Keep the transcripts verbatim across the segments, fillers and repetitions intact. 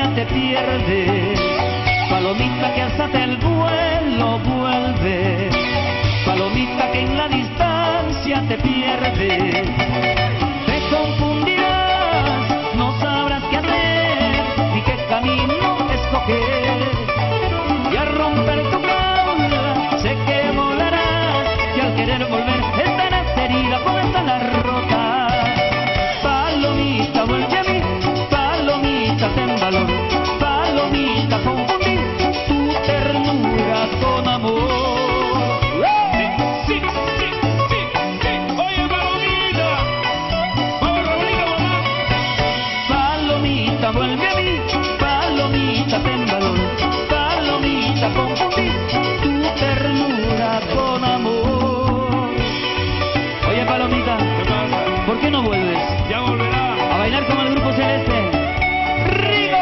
distancia te pierde. Palomita que alzaste el vuelo, vuelve. Palomita que en la distancia te pierde. Te confundirás, no sabrás qué hacer, ni qué camino escoger. Y al romper tu jaula, sé que volarás, y al querer volver estarás herida, por estar rota. Palomita, vuelve a mí, palomita, ten valor. Palomita, confundí tu ternura con amor. Sí, sí, sí, sí, sí. Oye, palomita, vamos, Raulito, mamá. Palomita, vuelve a mí, palomita, ten valor. Palomita, confundí tu ternura con amor. Oye, palomita, ¿Qué pasa? ¿por qué no vuelves Ya volverá. a bailar con el grupo Celeste? ¡Rigo!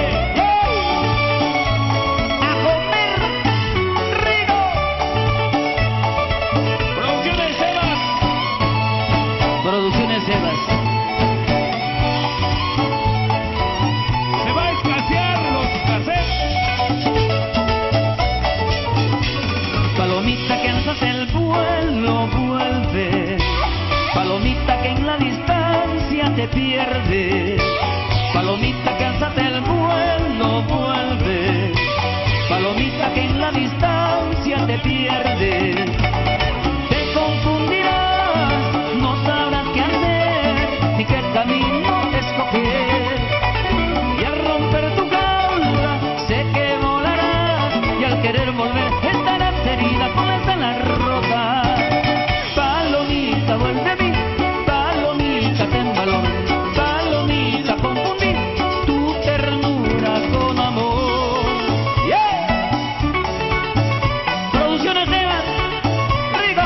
¡A comer! ¡Rigo! Producciones Sebas. Producciones Sebas. Se va a escasear los cassettes. Palomita que alzas el vuelo, vuelve. Palomita que en la distancia te pierde. Palomita que alzas el vuelo, vuelve. Palomita que en la distancia te pierde. Te confundirás, no sabrás qué hacer, ni qué camino escoger. Y al romper tu jaula, sé que volarás, y al querer volver estarás herida, con esa la rota. Palomita, vuelve a mí, palomita, ten valor. Palomita, confundí tu ternura con amor. ¡Yeah! Producciones Sebas, Rigo.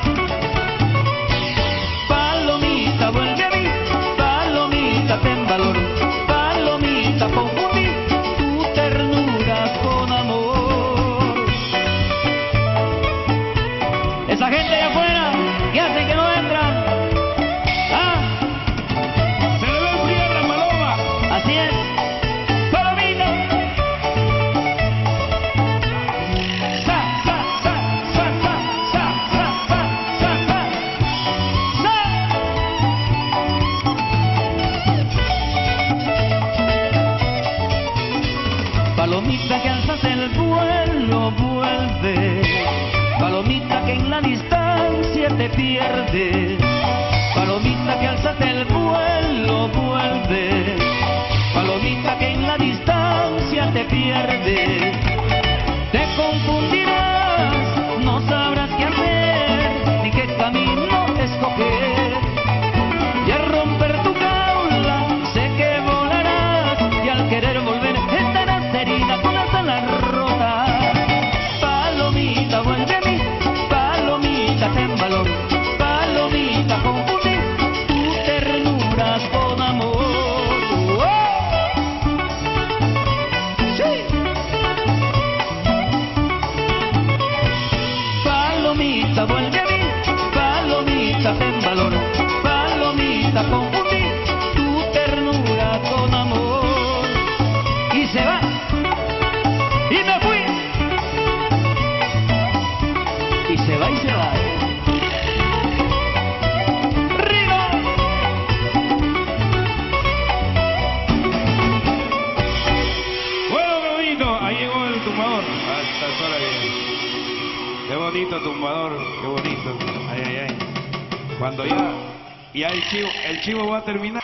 Palomita, vuelve a mí, palomita, ten valor. Palomita, confundí tu ternura con amor. Esa gente de afuera, ¿qué hacen que no entran? ¿Ah? Se le ve enfriar la paloma. Así es. Palomita. Sa, sa, sa, sa, sa, sa, sa, sa, sa, sa. Sa. Palomita que alzas el vuelo, vuelve. Palomita que en la distancia te pierde. Palomita que alzaste el vuelo, vuelve. Palomita que en la distancia te pierde. Te confundirás, no sabrás qué hacer, ni qué camino escoger. Y al romper tu jaula, sé que volarás, y al querer volver estarás herida, con las alas rotas. Palomita, vuelve a mí, palomita, ten valor. Palomita, confundí tu ternura con amor. ¡Oh! ¡Sí! Palomita, vuelve a mí, palomita, ten valor. Palomita, confundí tu ternura con amor. Y se va, y me fui, y se va y se va. ¡Rigo! Bueno, qué bonito. Ahí llegó el tumbador. Hasta sola que... Qué bonito tumbador. Qué bonito. Ay, ay, ay. Cuando ya... Ya el chivo, el chivo va a terminar.